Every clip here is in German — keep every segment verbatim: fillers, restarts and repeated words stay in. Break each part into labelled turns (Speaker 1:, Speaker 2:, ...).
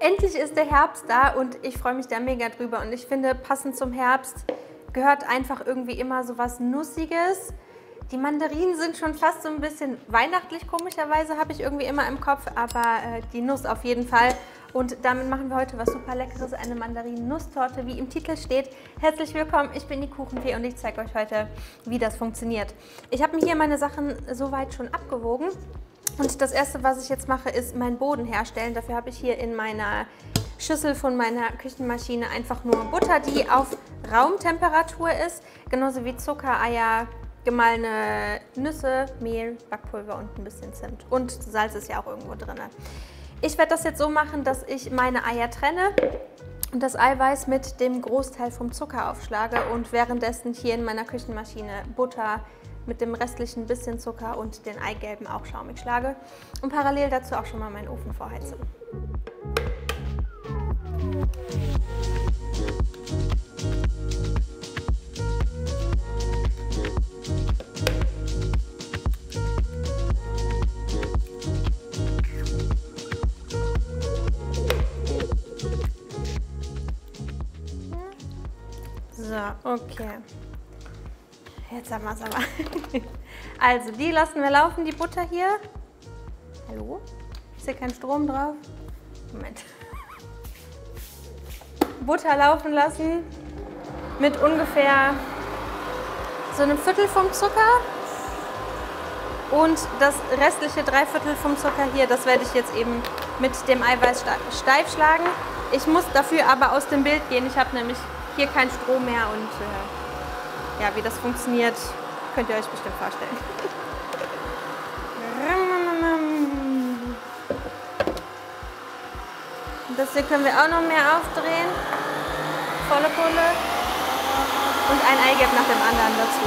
Speaker 1: Endlich ist der Herbst da und ich freue mich da mega drüber. Und ich finde, passend zum Herbst gehört einfach irgendwie immer so was Nussiges. Die Mandarinen sind schon fast so ein bisschen weihnachtlich, komischerweise, habe ich irgendwie immer im Kopf, aber äh, die Nuss auf jeden Fall. Und damit machen wir heute was super Leckeres, eine Mandarinen-Nusstorte, wie im Titel steht. Herzlich willkommen, ich bin die Kuchenfee und ich zeige euch heute, wie das funktioniert. Ich habe mir hier meine Sachen soweit schon abgewogen. Und das erste, was ich jetzt mache, ist meinen Boden herstellen. Dafür habe ich hier in meiner Schüssel von meiner Küchenmaschine einfach nur Butter, die auf Raumtemperatur ist, genauso wie Zucker, Eier, gemahlene Nüsse, Mehl, Backpulver und ein bisschen Zimt. Und Salz ist ja auch irgendwo drin. Ich werde das jetzt so machen, dass ich meine Eier trenne und das Eiweiß mit dem Großteil vom Zucker aufschlage und währenddessen hier in meiner Küchenmaschine Butter mit dem restlichen bisschen Zucker und den Eigelben auch schaumig schlage und parallel dazu auch schon mal meinen Ofen vorheize. So, okay. Jetzt haben wir es aber. Also, die lassen wir laufen, die Butter hier. Hallo? Ist hier kein Strom drauf? Moment. Butter laufen lassen mit ungefähr so einem Viertel vom Zucker. Und das restliche Dreiviertel vom Zucker hier, das werde ich jetzt eben mit dem Eiweiß steif schlagen. Ich muss dafür aber aus dem Bild gehen. Ich habe nämlich hier keinen Strom mehr und äh, ja, wie das funktioniert, könnt ihr euch bestimmt vorstellen. Das hier können wir auch noch mehr aufdrehen. Volle Pulle. Und ein Eigelb nach dem anderen dazu.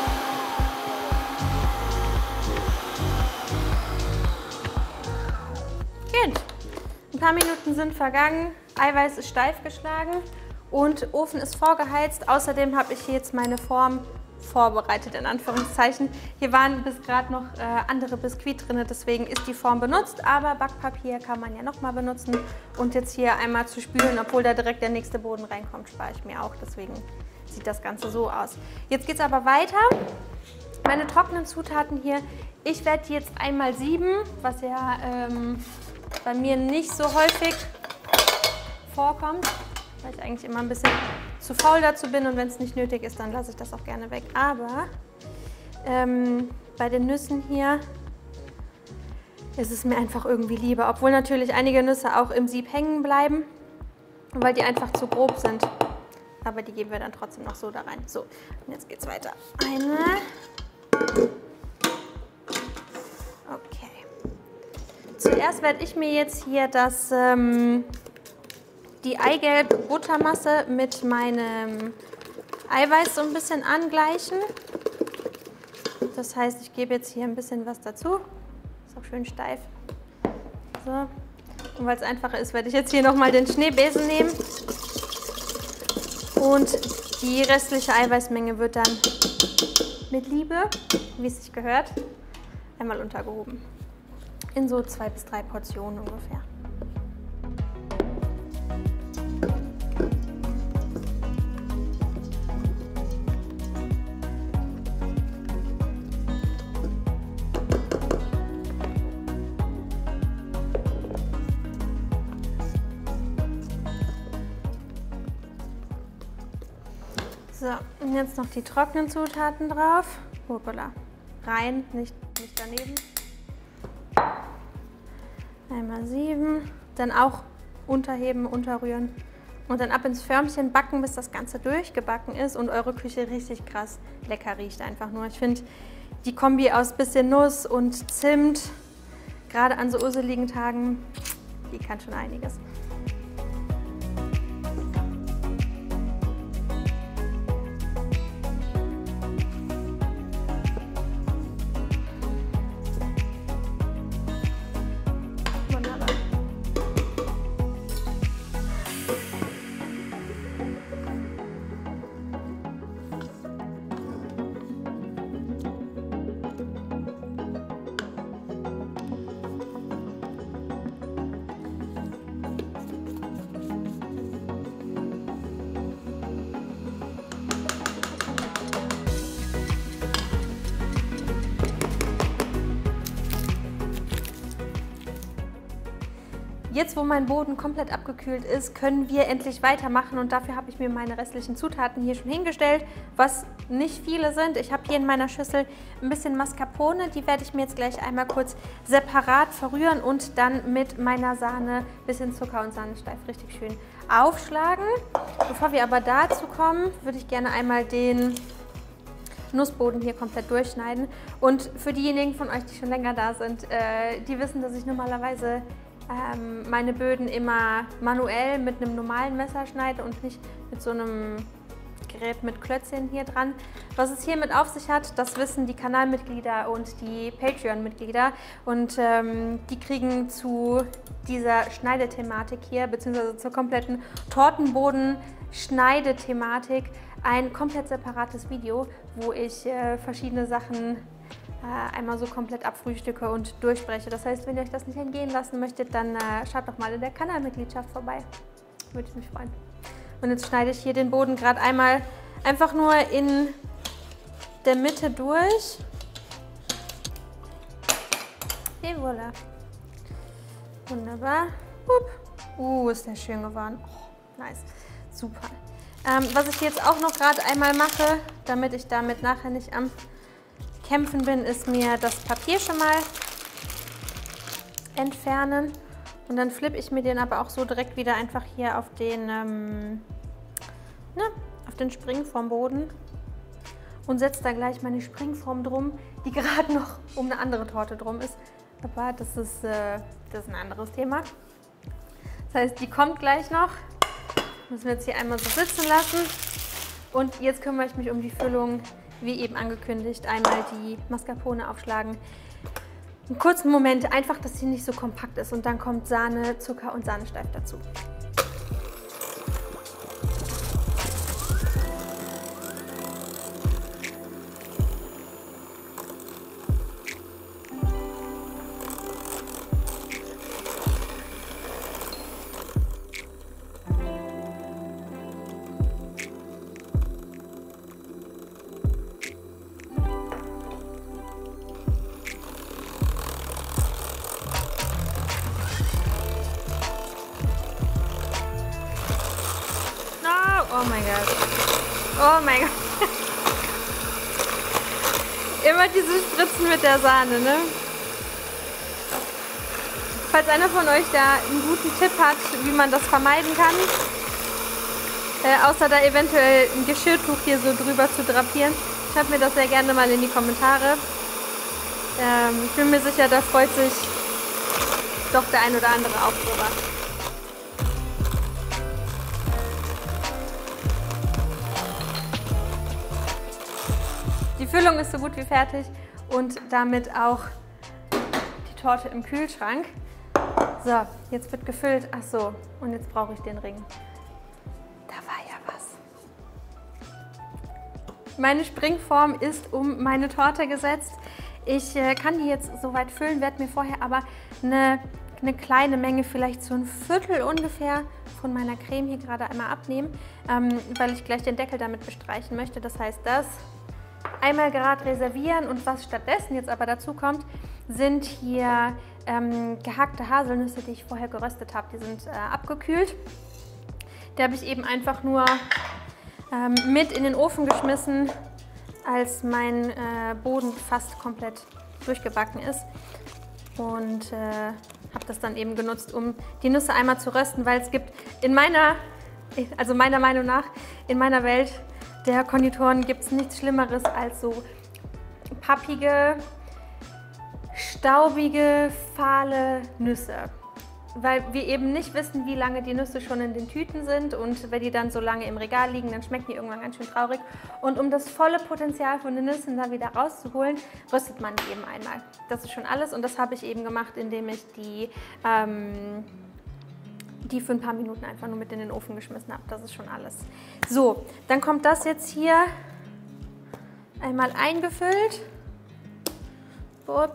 Speaker 1: Gut. Ein paar Minuten sind vergangen. Eiweiß ist steif geschlagen. Und Ofen ist vorgeheizt. Außerdem habe ich hier jetzt meine Form vorbereitet, in Anführungszeichen. Hier waren bis gerade noch äh, andere Biskuit drin, deswegen ist die Form benutzt. Aber Backpapier kann man ja nochmal benutzen. Und jetzt hier einmal zu spülen, obwohl da direkt der nächste Boden reinkommt, spare ich mir auch. Deswegen sieht das Ganze so aus. Jetzt geht es aber weiter. Meine trockenen Zutaten hier. Ich werde die jetzt einmal sieben, was ja ähm, bei mir nicht so häufig vorkommt, weil ich eigentlich immer ein bisschen zu faul dazu bin und wenn es nicht nötig ist, dann lasse ich das auch gerne weg. Aber ähm, bei den Nüssen hier ist es mir einfach irgendwie lieber, obwohl natürlich einige Nüsse auch im Sieb hängen bleiben, weil die einfach zu grob sind. Aber die geben wir dann trotzdem noch so da rein. So, und jetzt geht's weiter. Eine. Okay. Zuerst werde ich mir jetzt hier das ähm, die Eigelb-Buttermasse mit meinem Eiweiß so ein bisschen angleichen. Das heißt, ich gebe jetzt hier ein bisschen was dazu. Ist auch schön steif. So. Und weil es einfacher ist, werde ich jetzt hier nochmal den Schneebesen nehmen. Und die restliche Eiweißmenge wird dann mit Liebe, wie es sich gehört, einmal untergehoben. In so zwei bis drei Portionen ungefähr. So, und jetzt noch die trockenen Zutaten drauf. Hoppala. Rein, nicht, nicht daneben. Einmal sieben. Dann auch unterheben, unterrühren. Und dann ab ins Förmchen backen, bis das Ganze durchgebacken ist und eure Küche richtig krass lecker riecht einfach nur. Ich finde die Kombi aus bisschen Nuss und Zimt, gerade an so urseligen Tagen, die kann schon einiges. jetzt, wo mein Boden komplett abgekühlt ist, können wir endlich weitermachen und dafür habe ich mir meine restlichen Zutaten hier schon hingestellt, was nicht viele sind. Ich habe hier in meiner Schüssel ein bisschen Mascarpone, die werde ich mir jetzt gleich einmal kurz separat verrühren und dann mit meiner Sahne, bisschen Zucker und Sahnesteif richtig schön aufschlagen. Bevor wir aber dazu kommen, würde ich gerne einmal den Nussboden hier komplett durchschneiden. Und für diejenigen von euch, die schon länger da sind, äh, die wissen, dass ich normalerweise ähm, meine Böden immer manuell mit einem normalen Messer schneide und nicht mit so einem Gerät mit Klötzchen hier dran. Was es hiermit auf sich hat, das wissen die Kanalmitglieder und die Patreon-Mitglieder. Und ähm, die kriegen zu dieser Schneidethematik hier, beziehungsweise zur kompletten Tortenboden-Schneidethematik ein komplett separates Video, wo ich äh, verschiedene Sachen äh, einmal so komplett abfrühstücke und durchspreche. Das heißt, wenn ihr euch das nicht entgehen lassen möchtet, dann äh, schaut doch mal in der Kanalmitgliedschaft vorbei. Würde ich mich freuen. Und jetzt schneide ich hier den Boden gerade einmal einfach nur in der Mitte durch. Et voilà. Wunderbar. Uh, ist der schön geworden. Oh, nice. Super. Ähm, was ich jetzt auch noch gerade einmal mache, damit ich damit nachher nicht am Kämpfen bin, ist mir das Papier schon mal entfernen. Und dann flippe ich mir den aber auch so direkt wieder einfach hier auf den, ähm, ne, auf den Springform Boden und setze da gleich meine Springform drum, die gerade noch um eine andere Torte drum ist. Aber das ist, äh, das ist ein anderes Thema. Das heißt, die kommt gleich noch. Müssen wir jetzt hier einmal so sitzen lassen. Und jetzt kümmere ich mich um die Füllung, wie eben angekündigt. Einmal die Mascarpone aufschlagen. Einen kurzen Moment, einfach, dass sie nicht so kompakt ist. Und dann kommt Sahne, Zucker und Sahnesteif dazu. Oh mein Gott. Oh mein Gott. Immer dieses Spritzen mit der Sahne, ne? Falls einer von euch da einen guten Tipp hat, wie man das vermeiden kann, äh, außer da eventuell ein Geschirrtuch hier so drüber zu drapieren, schreibt mir das sehr gerne mal in die Kommentare. Ähm, ich bin mir sicher, da freut sich doch der ein oder andere auch drüber. Die Füllung ist so gut wie fertig und damit auch die Torte im Kühlschrank. So, jetzt wird gefüllt. Ach so, und jetzt brauche ich den Ring. Da war ja was. Meine Springform ist um meine Torte gesetzt. Ich äh, kann die jetzt soweit füllen, werde mir vorher aber eine, eine kleine Menge, vielleicht so ein Viertel ungefähr, von meiner Creme hier gerade einmal abnehmen, ähm, weil ich gleich den Deckel damit bestreichen möchte. Das heißt, das einmal gerade reservieren und was stattdessen jetzt aber dazu kommt, sind hier ähm, gehackte Haselnüsse, die ich vorher geröstet habe. Die sind äh, abgekühlt. Die habe ich eben einfach nur ähm, mit in den Ofen geschmissen, als mein äh, Boden fast komplett durchgebacken ist. Und äh, habe das dann eben genutzt, um die Nüsse einmal zu rösten, weil es gibt in meiner, also meiner Meinung nach, in meiner Welt der Konditoren gibt es nichts Schlimmeres als so pappige, staubige, fahle Nüsse. Weil wir eben nicht wissen, wie lange die Nüsse schon in den Tüten sind und wenn die dann so lange im Regal liegen, dann schmecken die irgendwann ganz schön traurig. Und um das volle Potenzial von den Nüssen da wieder rauszuholen, röstet man die eben einmal. Das ist schon alles und das habe ich eben gemacht, indem ich die ähm, die für ein paar Minuten einfach nur mit in den Ofen geschmissen habe. Das ist schon alles. So, dann kommt das jetzt hier einmal eingefüllt. Bup.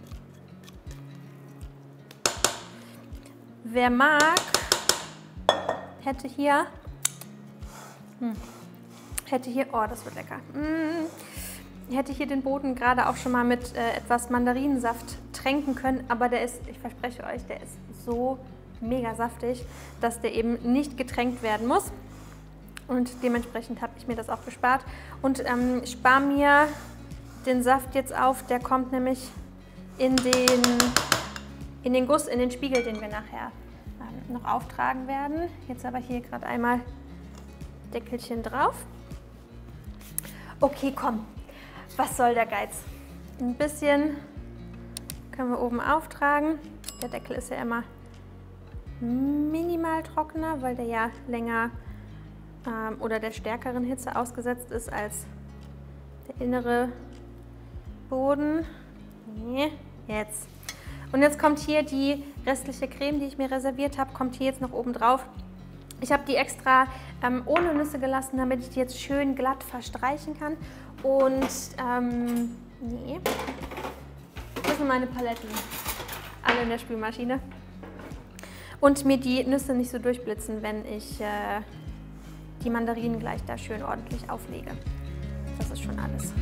Speaker 1: Wer mag, hätte hier, hm, hätte hier, oh, das wird lecker. Hm, hätte hier den Boden gerade auch schon mal mit äh, etwas Mandarinensaft tränken können, aber der ist, ich verspreche euch, der ist so mega saftig, dass der eben nicht getränkt werden muss. Und dementsprechend habe ich mir das auch gespart. Und ähm, spare mir den Saft jetzt auf, der kommt nämlich in den, in den Guss, in den Spiegel, den wir nachher ähm, noch auftragen werden. Jetzt aber hier gerade einmal Deckelchen drauf. Okay, komm, was soll der Geiz? Ein bisschen können wir oben auftragen. Der Deckel ist ja immer minimal trockener, weil der ja länger ähm, oder der stärkeren Hitze ausgesetzt ist als der innere Boden. Nee, jetzt. Und jetzt kommt hier die restliche Creme, die ich mir reserviert habe, kommt hier jetzt noch oben drauf. Ich habe die extra ähm, ohne Nüsse gelassen, damit ich die jetzt schön glatt verstreichen kann. Und ähm, nee, das sind meine Paletten, alle in der Spülmaschine. Und mir die Nüsse nicht so durchblitzen, wenn ich äh, die Mandarinen gleich da schön ordentlich auflege. Das ist schon alles.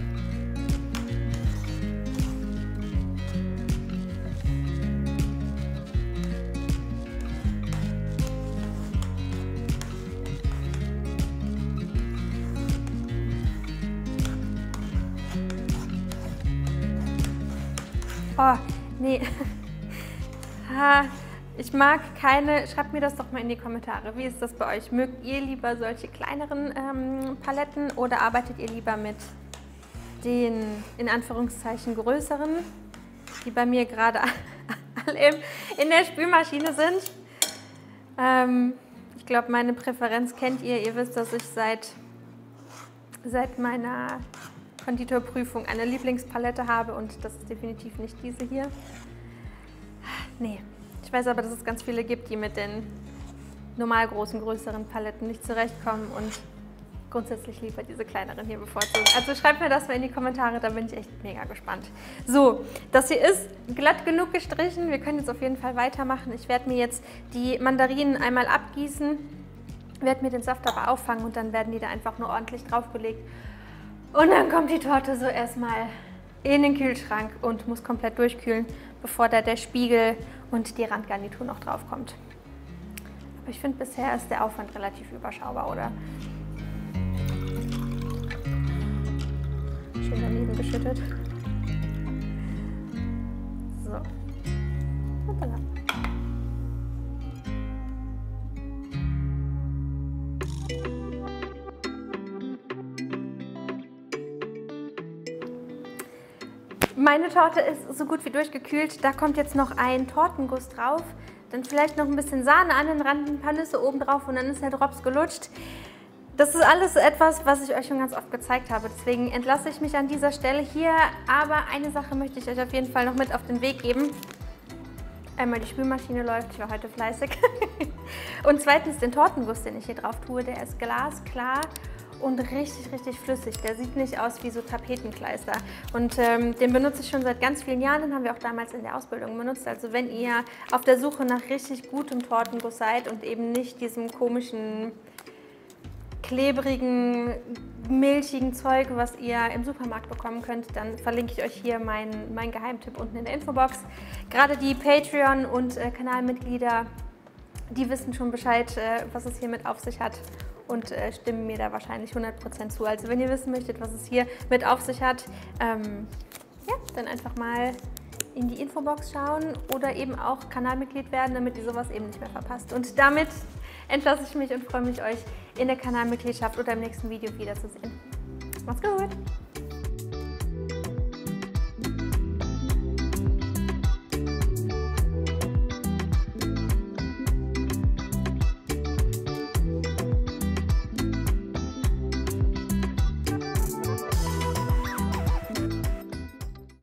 Speaker 1: Oh, nee. Ich mag keine, schreibt mir das doch mal in die Kommentare. Wie ist das bei euch? Mögt ihr lieber solche kleineren ähm, Paletten oder arbeitet ihr lieber mit den, in Anführungszeichen, größeren, die bei mir gerade alle in der Spülmaschine sind? Ähm, ich glaube, meine Präferenz kennt ihr. Ihr wisst, dass ich seit, seit meiner Konditorprüfung eine Lieblingspalette habe und das ist definitiv nicht diese hier. Nee, ich weiß aber, dass es ganz viele gibt, die mit den normal großen, größeren Paletten nicht zurechtkommen und grundsätzlich lieber diese kleineren hier bevorzugen. Also schreibt mir das mal in die Kommentare, da bin ich echt mega gespannt. So, das hier ist glatt genug gestrichen. Wir können jetzt auf jeden Fall weitermachen. Ich werde mir jetzt die Mandarinen einmal abgießen, werde mir den Saft aber auffangen und dann werden die da einfach nur ordentlich draufgelegt. Und dann kommt die Torte so erstmal in den Kühlschrank und muss komplett durchkühlen, bevor da der Spiegel und die Randgarnitur noch drauf kommt. Aber ich finde, bisher ist der Aufwand relativ überschaubar, oder? Schön daneben geschüttet. So. Hoppala. Meine Torte ist so gut wie durchgekühlt. Da kommt jetzt noch ein Tortenguss drauf. Dann vielleicht noch ein bisschen Sahne an den Rand, ein paar Nüsse oben drauf und dann ist der Drops gelutscht. Das ist alles etwas, was ich euch schon ganz oft gezeigt habe. Deswegen entlasse ich mich an dieser Stelle hier. Aber eine Sache möchte ich euch auf jeden Fall noch mit auf den Weg geben. Einmal die Spülmaschine läuft, ich war heute fleißig. Und zweitens den Tortenguss, den ich hier drauf tue, der ist glasklar und richtig, richtig flüssig. Der sieht nicht aus wie so Tapetenkleister. Und ähm, den benutze ich schon seit ganz vielen Jahren. Den haben wir auch damals in der Ausbildung benutzt. Also wenn ihr auf der Suche nach richtig gutem Tortenguss seid und eben nicht diesem komischen, klebrigen, milchigen Zeug, was ihr im Supermarkt bekommen könnt, dann verlinke ich euch hier meinen mein Geheimtipp unten in der Infobox. Gerade die Patreon- und äh, Kanalmitglieder, die wissen schon Bescheid, äh, was es hiermit auf sich hat. Und äh, stimmen mir da wahrscheinlich hundert Prozent zu. Also wenn ihr wissen möchtet, was es hier mit auf sich hat, ähm, ja, dann einfach mal in die Infobox schauen oder eben auch Kanalmitglied werden, damit ihr sowas eben nicht mehr verpasst. Und damit entlasse ich mich und freue mich, euch in der Kanalmitgliedschaft oder im nächsten Video wiederzusehen. Macht's gut!